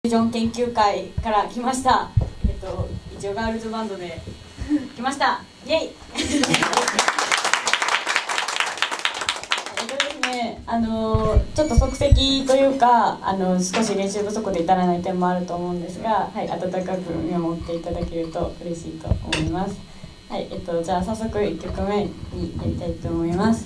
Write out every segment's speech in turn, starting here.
ビジョン研究会から来ました。一応ガールズバンドで来ました。イエイですね、ちょっと即席というか少し練習不足で至らない点もあると思うんですが、はい、温かく見守っていただけると嬉しいと思います。はい、じゃあ早速1曲目にやりたいと思います。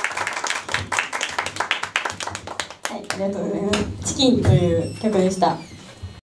ありがとうございます。チキンという曲でした。